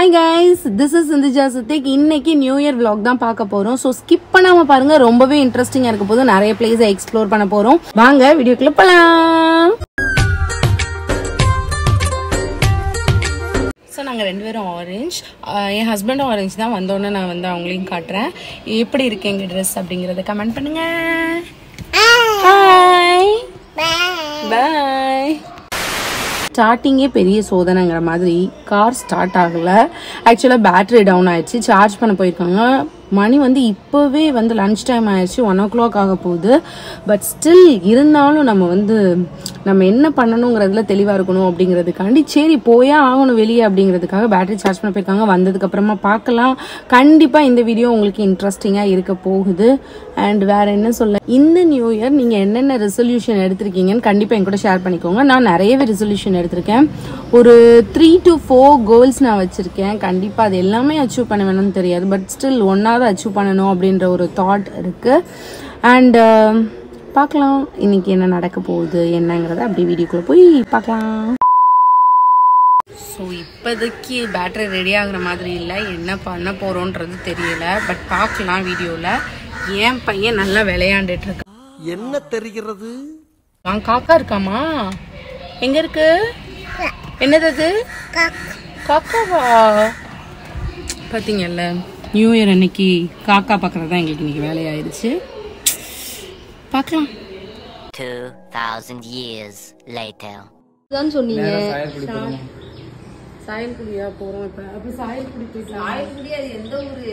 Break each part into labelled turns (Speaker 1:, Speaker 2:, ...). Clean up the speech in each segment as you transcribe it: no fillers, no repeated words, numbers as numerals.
Speaker 1: Hi guys, this is Sindhija Sathik. இன்னைக்கு new year vlog தான் பார்க்க போறோம். சோ ஸ்கிப் பண்ணாம பாருங்க, ரொம்பவே இன்ட்ரஸ்டிங்கா இருக்க போகுது. நிறைய பிளேஸ் எக்ஸ்ப்ளோர் பண்ண போறோம். வாங்க வீடியோக்குள்ள போலாம். சோ நாங்க ரெண்டு பேரும் ஆரஞ்சு, என் ஹஸ்பண்டும் ஆரஞ்சு தான். வந்தோடனே நான் வந்து அவங்களையும் காட்டுறேன். எப்படி இருக்கு எங்க ட்ரெஸ் அப்படிங்கறத கமெண்ட் பண்ணுங்க. Hi bye. ஸ்டார்டிங்கே பெரிய சோதனைங்கிற மாதிரி கார் ஸ்டார்ட் ஆகல. ஆக்சுவலா பேட்டரி டவுன் ஆயிடுச்சு. சார்ஜ் பண்ண போயிருக்காங்க. மணி வந்து இப்போவே வந்து லன்ச் டைம் ஆயிடுச்சு. 1 o'clock ஆக போகுது. பட் ஸ்டில் இருந்தாலும் நம்ம என்ன பண்ணணுங்கிறதுல தெளிவாக இருக்கணும் அப்படிங்கிறதுக்காண்டி சரி போயா ஆகணும் வெளியே அப்படிங்கிறதுக்காக பேட்டரி சார்ஜ் பண்ண போயிருக்காங்க. வந்ததுக்கு அப்புறமா பார்க்கலாம். கண்டிப்பாக இந்த வீடியோ உங்களுக்கு இன்ட்ரெஸ்டிங்காக இருக்க போகுது. அண்ட் வேற என்ன சொல்ல, இந்த நியூ இயர் நீங்கள் என்னென்ன ரெசல்யூஷன் எடுத்திருக்கீங்கன்னு கண்டிப்பாக என் கூட ஷேர் பண்ணிக்கோங்க. நான் நிறையவே ரெசல்யூஷன் எடுத்திருக்கேன். ஒரு 3 to 4 கோல்ஸ் நான் வச்சிருக்கேன். கண்டிப்பாக அது எல்லாமே அச்சீவ் பண்ண வேணும்னு தெரியாது. பட் ஸ்டில் ஒன்னாவது அச்சீவ் பண்ணணும் அப்படின்ற ஒரு தாட் இருக்கு. அண்ட் பார்க்கலாம் இன்னைக்கு என்ன நடக்க போகுது என்னங்கிறத அப்படி வீடியோக்குள்ள போய் பார்க்கலாம். ஸோ இப்போதைக்கு பேட்டரி ரெடி ஆகுற மாதிரி இல்லை. என்ன பண்ண போறோன்றது தெரியல. பட் பார்க்கலாம் வீடியோவில். என் பையன் நல்லா விளையாண்டுட்டு இருக்கான்.
Speaker 2: என்ன தெரிகிறது?
Speaker 1: காக்கா இருக்காமா? எங்க இருக்கு? என்னது அது? காக்காவா? பார்த்தீங்கல்ல, நியூ இயர் அன்னைக்கு காக்கா பார்க்கறது தான் எங்களுக்கு இன்னைக்கு வேலையாயிருச்சு. பார்க்கலாம்.
Speaker 3: 2000 years later.
Speaker 1: தான் சொன்னீங்க சாயல்குடியா போறோம். இப்ப அப்ப சாயல்குடி போயிட்டு சாயல்குடி அது எந்த ஊரு?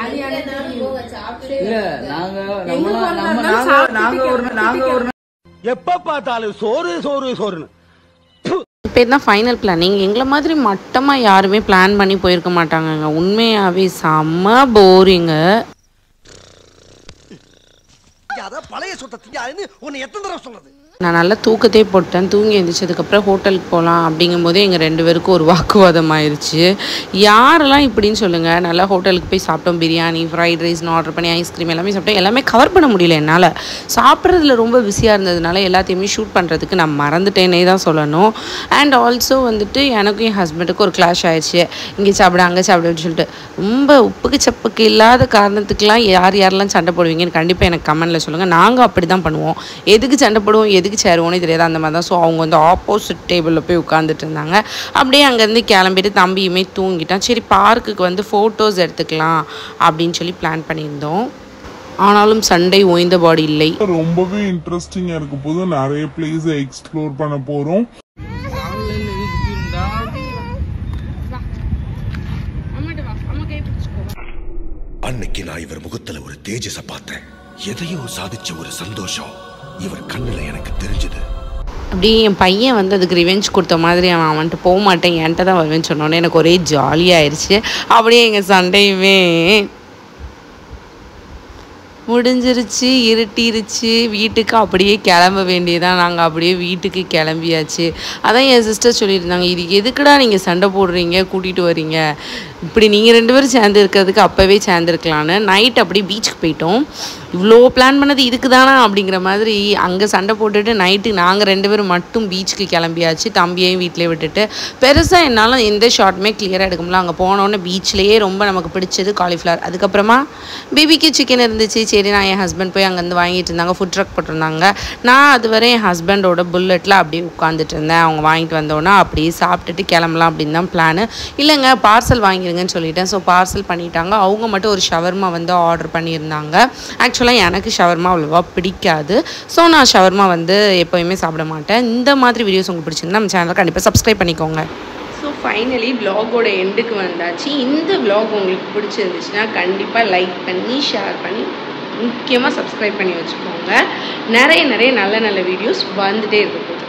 Speaker 2: எப்ப பார்த்தாலும் சோறு சோறு சோறுன்னு.
Speaker 1: இப்போ தான் ஃபைனல் பிளானிங். எங்களை மாதிரி மட்டமாக யாருமே பிளான் பண்ணி போயிருக்க மாட்டாங்கங்க. உண்மையாகவே செம்ம போரிங்கு.
Speaker 2: பழைய சொத்தை உன்னை எத்தனை தடவை சொல்றது?
Speaker 1: நான் நல்லா தூக்கத்தே போட்டேன். தூங்கி எழுந்திரிச்சதுக்கப்புறம் ஹோட்டலுக்கு போகலாம் அப்படிங்கும்போதே எங்கள் 2 பேருக்கும் ஒரு வாக்குவாதம் ஆயிடுச்சு. யாரெல்லாம் இப்படின்னு சொல்லுங்கள். நல்லா ஹோட்டலுக்கு போய் சாப்பிட்டோம். பிரியாணி, ஃப்ரைட் ரைஸ்னு ஆர்டர் பண்ணி ஐஸ்கிரீம் எல்லாமே சாப்பிட்டோம். எல்லாமே கவர் பண்ண முடியல என்னால். சாப்பிட்றதுல ரொம்ப பிஸியாக இருந்ததுனால எல்லாத்தையுமே ஷூட் பண்ணுறதுக்கு நான் மறந்துட்டேனே தான் சொல்லணும். அண்ட் ஆல்சோ வந்துட்டு எனக்கும் என் ஹஸ்பண்டுக்கும் ஒரு கிளாஷ் ஆயிடுச்சு. இங்கே சாப்பிட அங்கே சாப்பிடுன்னு சொல்லிட்டு ரொம்ப உப்புக்கு சப்புக்கு இல்லாத காரணத்துக்கெலாம் யாரெல்லாம் சண்டை போடுவீங்கன்னு கண்டிப்பாக எனக்கு கமெண்ட்டில் சொல்லுங்கள். நாங்கள் அப்படி தான் பண்ணுவோம். எதுக்கு சண்டை போடுவோம், எதுக்கு சேருவோன்னே தெரியாது, அந்த மாதிரி தான். ஸோ அவங்க வந்து ஆப்போசிட் டேபிளில் போய் உட்காந்துட்டு இருந்தாங்க. அப்படியே அங்கேருந்து கிளம்பிட்டு தம்பியுமே தூங்கிட்டான். சரி பார்க்குக்கு வந்து ஃபோட்டோஸ் எடுத்துக்கலாம் அப்படின்னு சொல்லி பிளான் பண்ணியிருந்தோம். ஆனாலும் சண்டை ஓய்ந்த பாடி இல்லை.
Speaker 4: ரொம்பவே இன்ட்ரெஸ்டிங்கா இருக்க போது நிறைய பிளேஸ் எக்ஸ்ப்ளோர் பண்ண போறோம்.
Speaker 5: அன்னைக்கு நான் இவர் முகத்துல ஒரு தேஜஸ பார்த்தேன். எதையோ சாதிச்ச ஒரு சந்தோஷம் இவர் கண்ணுல எனக்கு தெரிஞ்சது.
Speaker 1: அப்படியே என் பையன் வந்து அதுக்கு ரிவெஞ்ச் கொடுத்த மாதிரி அவன் வந்துட்டு போக மாட்டேன் என்கிட்ட தான் வருவேன்னு சொன்னோன்னே எனக்கு ஒரே ஜாலியாகிடுச்சு. அப்படியே எங்கள் சண்டையுமே முடிஞ்சிருச்சு. இருட்டிருச்சு. வீட்டுக்கு அப்படியே கிளம்ப வேண்டியதான். நாங்கள் அப்படியே வீட்டுக்கு கிளம்பியாச்சு. அதான் என் சிஸ்டர் சொல்லியிருந்தாங்க, இது எதுக்குடா நீங்கள் சண்டை போடுறீங்க, கூட்டிகிட்டு வரீங்க, இப்படி நீங்கள் 2 பேரும் சேர்ந்து இருக்கிறதுக்கு அப்போவே சேர்ந்துருக்கலான்னு. நைட் அப்படி பீச்சுக்கு போயிட்டோம். இவ்வளோ பிளான் பண்ணது இதுக்கு தானா அப்படிங்கிற மாதிரி அங்கே சண்டை போட்டுட்டு நைட்டு நாங்கள் 2 பேரும் மட்டும் பீச்சுக்கு கிளம்பியாச்சு. தம்பியையும் வீட்டிலே விட்டுட்டு. பெருசாக என்னால் எந்த ஷார்ட்டுமே கிளியராக எடுக்க முடியல. அங்கே போனோடனே பீச்லேயே ரொம்ப நமக்கு பிடிச்சது காலிஃப்ளவர். அதுக்கப்புறமா பேபிக்கு சிக்கன் இருந்துச்சு. சரி நான் என் ஹஸ்பண்ட் போய் அங்கேருந்து வாங்கிட்டு இருந்தாங்க. ஃபுட் ட்ரக் போட்டிருந்தாங்க. நான் அதுவரை என் ஹஸ்பண்டோட புல்லட்டில் அப்படியே உட்காந்துட்டு இருந்தேன். அவங்க வாங்கிட்டு வந்தோன்னா அப்படியே சாப்பிட்டுட்டு கிளம்பலாம் அப்படின்னு தான் பிளானு. இல்லைங்க பார்சல் வாங்கிடுங்கன்னு சொல்லிட்டேன். ஸோ பார்சல் பண்ணிட்டாங்க. அவங்க மட்டும் ஒரு ஷவர்மா வந்து ஆர்டர் பண்ணியிருந்தாங்க. ஆக்சுவலாக எனக்கு ஷவர்மா அவ்வளோவா பிடிக்காது. ஸோ நான் ஷவர்மா வந்து எப்போயுமே சாப்பிட மாட்டேன். இந்த மாதிரி வீடியோஸ் உங்களுக்கு பிடிச்சிருந்தா நம்ம சேனலை கண்டிப்பாக சப்ஸ்கிரைப் பண்ணிக்கோங்க. ஸோ ஃபைனலி விலாகோட எண்டுக்கு வந்தாச்சு. இந்த விலாக் உங்களுக்கு பிடிச்சிருந்துச்சுன்னா கண்டிப்பாக லைக் பண்ணி ஷேர் பண்ணி முக்கியமாக சப்ஸ்கிரைப் பண்ணி வச்சுக்கோங்க. நிறைய நல்ல வீடியோஸ் வந்துகிட்டே இருக்கும்.